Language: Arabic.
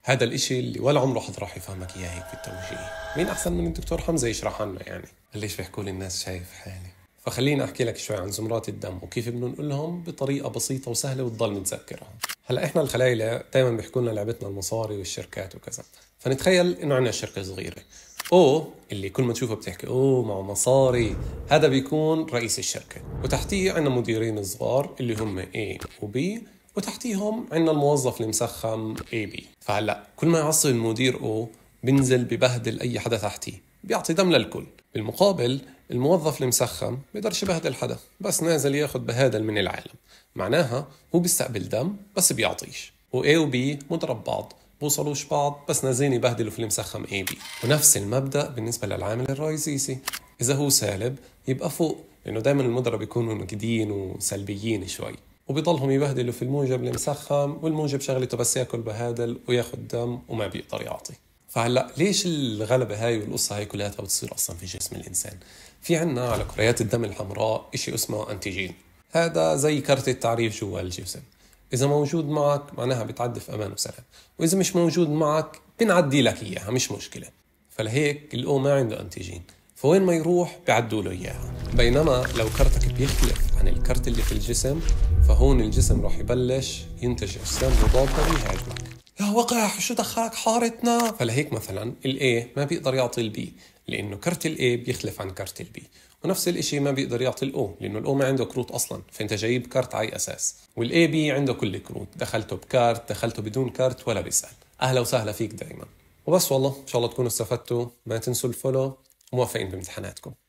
هذا الاشي اللي ولا عمره حد راح يفهمك اياه هيك في التوجيه. مين احسن من الدكتور حمزة يشرح عنه يعني؟ ليش بيحكوا لي الناس شايف حالي. فخليني احكي لك شوي عن زمرات الدم وكيف بننقلهم بطريقه بسيطه وسهله وتضل متذكرها. هلا احنا الخلايا دائما بيحكوا لنا لعبتنا المصاري والشركات وكذا. فنتخيل انه عندنا شركه صغيره، اللي كل ما تشوفه بتحكي معه مصاري، هذا بيكون رئيس الشركه، وتحتيه عندنا مديرين صغار اللي هم A و B، وتحتيهم عندنا الموظف المسخم AB. فهلا كل ما يعصب المدير بينزل ببهدل اي حدا تحتيه، بيعطي دم للكل. بالمقابل الموظف المسخم بيقدرش يبهدل حدا، بس نازل ياخد بهادل من العالم. معناها هو بيستقبل دم بس بيعطيش، و A و B مضرب بعض، بوصلوش بعض بس نازلين يبهدلوا في المسخم AB. ونفس المبدأ بالنسبة للعامل الرئيسي، إذا هو سالب يبقى فوق، لأنه دائما المضرب بيكونوا نقدين وسلبيين شوي، وبيضلهم يبهدلوا في الموجب المسخم، والموجب شغلته بس ياكل بهادل وياخد دم وما بيقدر يعطي. فهلا ليش الغلبة هاي والقصة هاي كلها بتصير أصلا في جسم الإنسان؟ في عنا على كريات الدم الحمراء إشي اسمه أنتيجين. هذا زي كارت التعريف جوا الجسم، إذا موجود معك معناها بتعدي في أمان وسلام، وإذا مش موجود معك بنعدي لك إياها، مش مشكلة. فلهيك ما عنده أنتيجين، فوين ما يروح بيعدوا له إياها. بينما لو كرتك بيختلف عن الكرت اللي في الجسم، فهون الجسم راح يبلش ينتج أجسام مضادة ويهاجمك. يا وقح شو دخلك حارتنا؟ فلهيك مثلا الA ما بيقدر يعطي الB، لأنه كرت الA بيختلف عن كرت الB. ونفس الاشي ما بيقدر يعطي الO، لأنه الO ما عنده كروت أصلا، فأنت جايب كارت على أساس. والAB عنده كل كروت، دخلته بكارت دخلته بدون كارت ولا بيسأل. أهلا وسهلا فيك دايما. وبس والله إن شاء الله تكونوا استفدتوا. ما تنسوا الفولو، وموفقين بامتحاناتكم.